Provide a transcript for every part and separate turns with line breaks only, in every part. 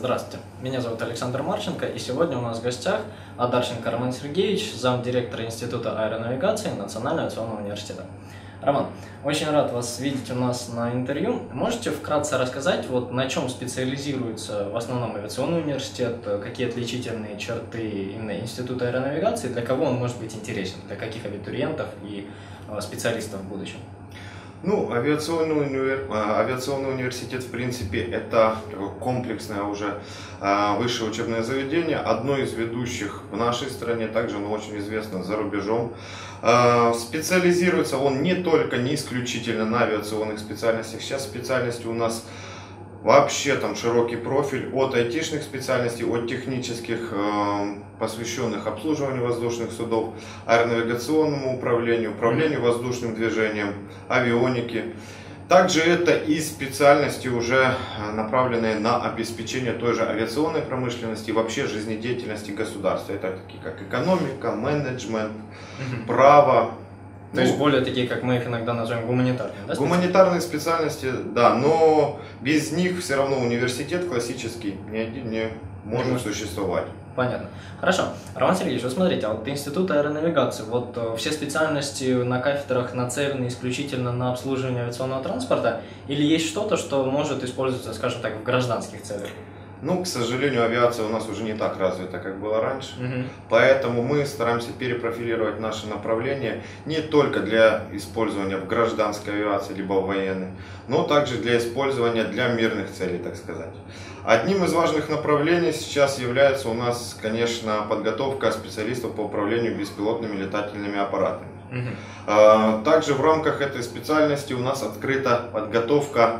Здравствуйте, меня зовут Александр Марченко, и сегодня у нас в гостях Адарченко Роман Сергеевич, замдиректора Института аэронавигации Национального авиационного университета. Роман, очень рад вас видеть у нас на интервью. Можете вкратце рассказать, на чем специализируется в основном авиационный университет, какие отличительные черты именно Института аэронавигации, для кого он может быть интересен, для каких абитуриентов и специалистов в будущем?
Авиационный университет, в принципе, это такое комплексное уже высшее учебное заведение, одно из ведущих в нашей стране, также оно очень известно за рубежом. Специализируется он не исключительно на авиационных специальностях. Сейчас специальности у нас вообще там широкий профиль от айтишных специальностей, от технических, посвященных обслуживанию воздушных судов, аэронавигационному управлению воздушным движением, авионике. Также это и специальности, уже направленные на обеспечение той же авиационной промышленности и вообще жизнедеятельности государства. Это такие как экономика, менеджмент, право.
То есть более такие, как мы их иногда называем, гуманитарные, да?
Гуманитарные специальности, да, но без них все равно университет классический ни один не может существовать.
Понятно. Хорошо. Роман Сергеевич, смотрите, Институт аэронавигации, все специальности на кафедрах нацелены исключительно на обслуживание авиационного транспорта, или есть что-то, что может использоваться, скажем так, в гражданских целях?
К сожалению, авиация у нас уже не так развита, как было раньше, поэтому мы стараемся перепрофилировать наше направление не только для использования в гражданской авиации, либо в военной, но также для использования для мирных целей, так сказать. Одним из важных направлений сейчас является у нас, конечно, подготовка специалистов по управлению беспилотными летательными аппаратами. Также в рамках этой специальности у нас открыта подготовка,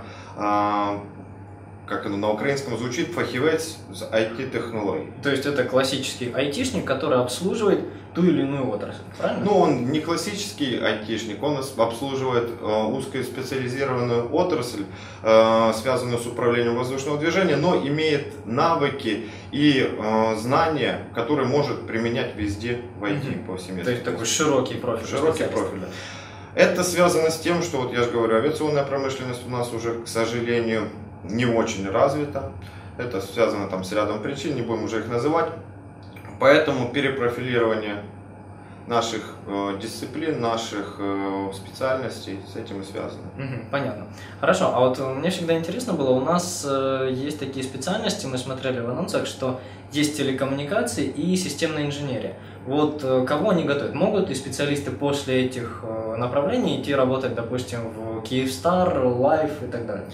как оно на украинском звучит, фахівець з IT-технологий.
То есть это классический айтишник, который обслуживает ту или иную отрасль, правильно?
Он не классический айтишник, он обслуживает узкоспециализированную отрасль, связанную с управлением воздушного движения, но имеет навыки и знания, которые может применять везде в IT повсеместно.
То есть такой широкий профиль.
Широкий профиль, да. Это связано с тем, что, я же говорю, авиационная промышленность у нас уже, к сожалению, не очень развита. Это связано с рядом причин, не будем уже их называть. Поэтому перепрофилирование наших дисциплин, наших специальностей с этим и связано.
Понятно. Хорошо, мне всегда интересно было, у нас есть такие специальности, мы смотрели в анонсах, что есть телекоммуникации и системная инженерия. Кого они готовят? Могут и специалисты после этих направлений идти работать, допустим, в Kyivstar, Life и так далее?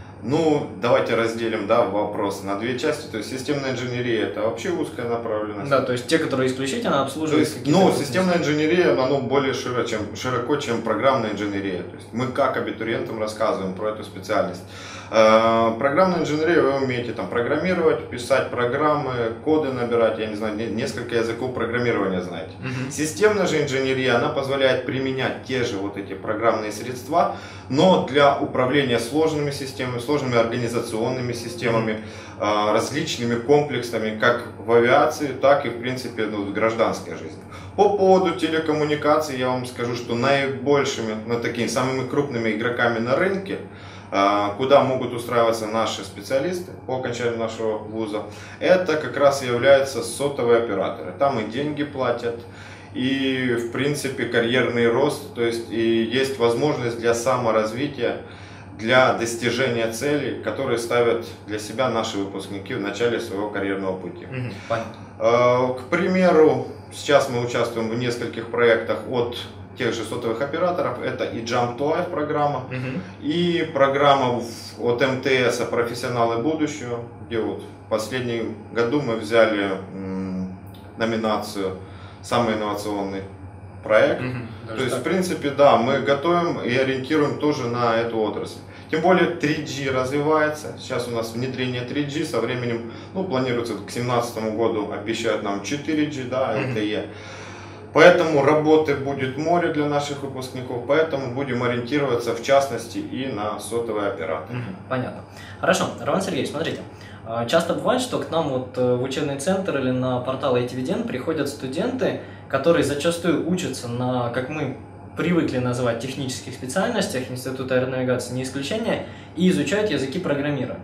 Давайте разделим вопрос на две части. То есть системная инженерия — это вообще узкая направленность.
Да, то есть те, которые исключительно обслуживают
системная инженерия, она более широко, чем программная инженерия. То есть мы как абитуриентам рассказываем про эту специальность. Программная инженерия, вы умеете программировать, писать программы, коды набирать, я не знаю, несколько языков программирования знаете. Системная же инженерия, она позволяет применять те же эти программные средства, но для управления сложными системами, сложными организационными системами, различными комплексами, как в авиации, так и в принципе в гражданской жизни. По поводу телекоммуникаций я вам скажу, что наибольшими, такими самыми крупными игроками на рынке, куда могут устраиваться наши специалисты по окончанию нашего вуза, это как раз являются сотовые операторы. Там и деньги платят, и в принципе карьерный рост, то есть и есть возможность для саморазвития, для достижения целей, которые ставят для себя наши выпускники в начале своего карьерного пути. К примеру, сейчас мы участвуем в нескольких проектах от тех же сотовых операторов. Это и Jump to Life программа, и программа от МТС «Профессионалы будущего», где в последнем году мы взяли номинацию «Самый инновационный проект». То есть, в принципе, да, мы готовим и ориентируем тоже на эту отрасль. Тем более 3G развивается. Сейчас у нас внедрение 3G, со временем, планируется к 2017 году, обещают нам 4G, LTE. Поэтому работы будет море для наших выпускников, поэтому будем ориентироваться в частности и на сотовые операторы.
Понятно. Хорошо, Роман Сергеевич, смотрите, часто бывает, что к нам в учебный центр или на портал ITVDN приходят студенты, которые зачастую учатся на, как мы привыкли называть, технических специальностях, Института аэронавигации не исключение, и изучают языки программирования.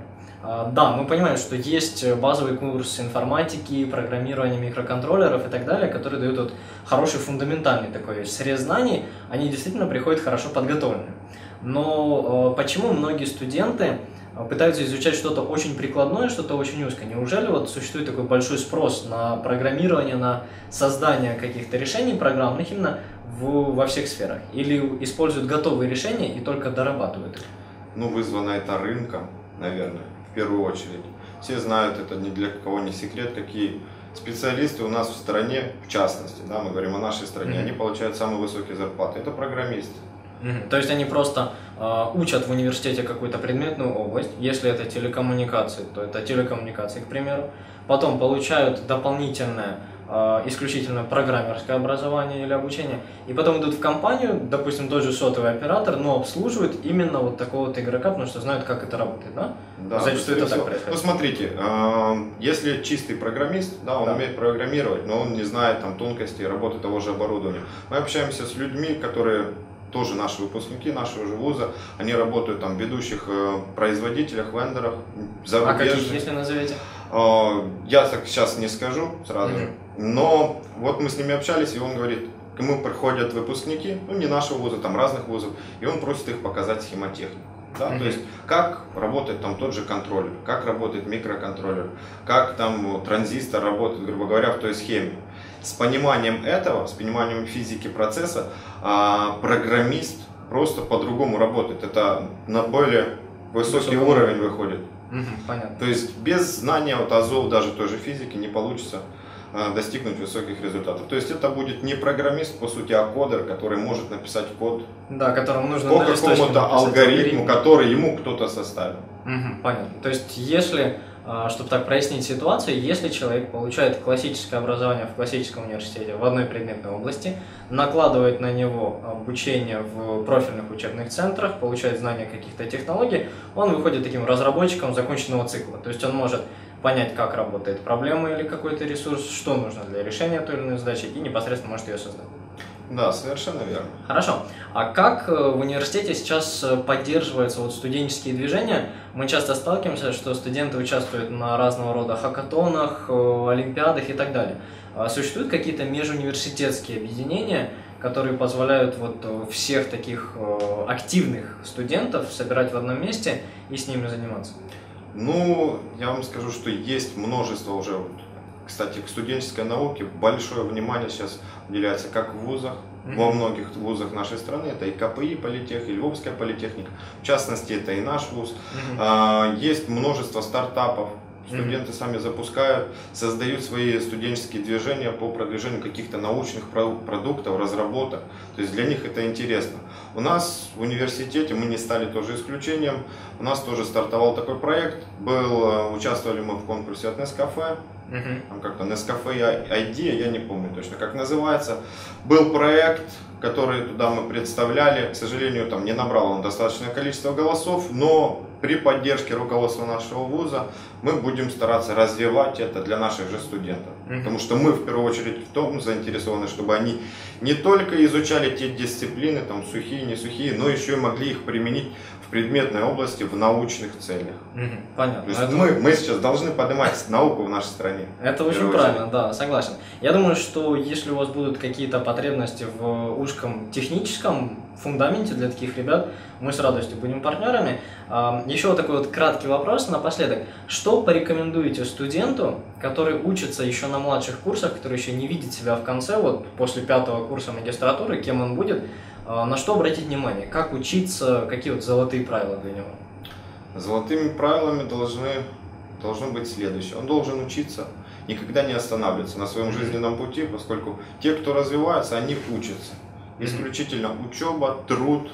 Да, мы понимаем, что есть базовый курс информатики, программирования микроконтроллеров и так далее, который дают вот хороший фундаментальный такой срез знаний, они действительно приходят хорошо подготовлены. Но почему многие студенты пытаются изучать что-то очень прикладное, что-то очень узкое? Неужели вот существует такой большой спрос на программирование, на создание каких-то решений программных именно во всех сферах? Или используют готовые решения и только дорабатывают их?
Ну, вызвано это рынком, наверное, в первую очередь. Все знают, это ни для кого не секрет, какие специалисты у нас в стране, в частности, да, мы говорим о нашей стране, они получают самые высокие зарплаты. Это программисты.
То есть они просто учат в университете какую-то предметную область, если это телекоммуникации, то это телекоммуникации, к примеру, потом получают дополнительное исключительно программерское образование или обучение, и потом идут в компанию, допустим, тот же сотовый оператор, но обслуживают именно вот такого вот игрока, потому что знают, как это работает, да?
Да,
зачастую это так происходит.
Ну, смотрите, если чистый программист, да, он умеет программировать, но он не знает там тонкостей работы того же оборудования. Мы общаемся с людьми, которые тоже наши выпускники нашего же вуза, они работают там в ведущих производителях, вендорах, зарубежных.
А каких, если назовете?
Я так сейчас не скажу сразу же, но вот мы с ними общались, и он говорит, к нему приходят выпускники, ну не нашего вуза, там разных вузов, и он просит их показать схемотехнику. Да, то есть, как работает там тот же контроллер, как работает микроконтроллер, как там транзистор работает, грубо говоря, в той схеме. С пониманием этого, с пониманием физики процесса, программист просто по-другому работает. Это на более высокий уровень выходит.
Понятно.
То есть, без знания вот азов даже той же физики не получится достигнуть высоких результатов. То есть это будет не программист, по сути, а кодер, который может написать код,
да, которому нужно
по какому-то алгоритму, который ему кто-то составил.
Понятно. То есть если, чтобы так прояснить ситуацию, если человек получает классическое образование в классическом университете в одной предметной области, накладывает на него обучение в профильных учебных центрах, получает знания каких-то технологий, он выходит таким разработчиком законченного цикла. То есть он может понять, как работает проблема или какой-то ресурс, что нужно для решения той или иной задачи, и непосредственно может ее создать.
Да, совершенно верно.
Хорошо. А как в университете сейчас поддерживаются вот студенческие движения? Мы часто сталкиваемся, что студенты участвуют на разного рода хакатонах, олимпиадах и так далее. Существуют какие-то межуниверситетские объединения, которые позволяют вот всех таких активных студентов собирать в одном месте и с ними заниматься?
Ну, я вам скажу, что есть множество уже, кстати, к студенческой науке большое внимание сейчас уделяется как в вузах, во многих вузах нашей страны, это и КПИ, политех, и Львовская политехника, в частности, это и наш вуз. Есть множество стартапов, студенты сами запускают, создают свои студенческие движения по продвижению каких-то научных продуктов, разработок, то есть для них это интересно. У нас в университете, мы не стали тоже исключением, у нас тоже стартовал такой проект, участвовали мы в конкурсе от Nescafe, там как-то Nescafe ID, я не помню точно как называется, был проект, который туда мы представляли, к сожалению, там не набрал он достаточное количество голосов, но при поддержке руководства нашего вуза мы будем стараться развивать это для наших же студентов. Потому что мы в первую очередь в том заинтересованы, чтобы они не только изучали те дисциплины, там сухие, не сухие, но еще и могли их применить в предметной области в научных целях.
Понятно.
То есть мы сейчас должны поднимать науку в нашей стране.
Это очень правильно, да, согласен. Я думаю, что если у вас будут какие-то потребности в узком техническом фундаменте для таких ребят, мы с радостью будем партнерами. Еще вот такой вот краткий вопрос напоследок. Что порекомендуете студенту, который учится еще на младших курсах, который еще не видит себя в конце, вот после 5-го курса магистратуры, кем он будет, на что обратить внимание? Как учиться, какие вот золотые правила для него?
Золотыми правилами должно быть следующее. Он должен учиться, никогда не останавливаться на своем жизненном пути, поскольку те, кто развивается, они учатся. Исключительно учеба, труд,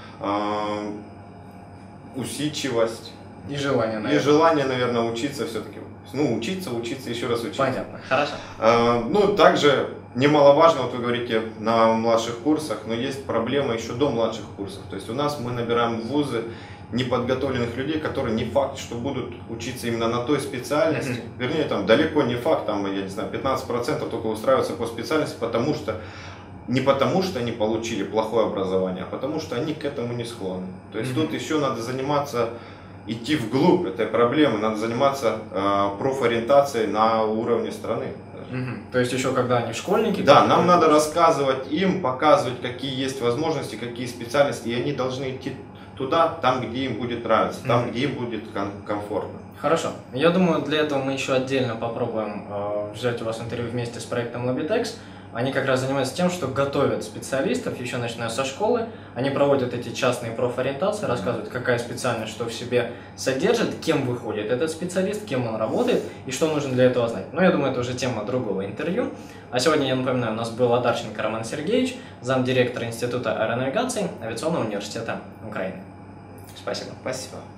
усидчивость.
И желание, наверное.
И желание, наверное, учиться все-таки. Ну, учиться, еще раз учиться.
Понятно, хорошо.
Ну, также немаловажно, вот вы говорите, на младших курсах, но есть проблема еще до младших курсов. То есть у нас мы набираем в вузы неподготовленных людей, которые не факт, что будут учиться именно на той специальности. Вернее, там далеко не факт, там, я не знаю, 15% только устраиваются по специальности, не потому что они получили плохое образование, а потому что они к этому не склонны. То есть тут еще надо заниматься идти вглубь этой проблемы, надо заниматься профориентацией на уровне страны.
То есть еще когда они школьники?
Да, нам надо рассказывать им, показывать, какие есть возможности, какие специальности, и они должны идти туда, там, где им будет нравиться, там, где им будет комфортно.
Хорошо. Я думаю, для этого мы еще отдельно попробуем взять у вас интервью вместе с проектом Labitex. Они как раз занимаются тем, что готовят специалистов, еще начиная со школы. Они проводят эти частные профориентации, рассказывают, какая специальность, что в себе содержит, кем выходит этот специалист, кем он работает и что нужно для этого знать. Но я думаю, это уже тема другого интервью. А сегодня, я напоминаю, у нас был Адарченко Роман Сергеевич, замдиректора Института аэронавигации Авиационного университета Украины. Спасибо.
Спасибо.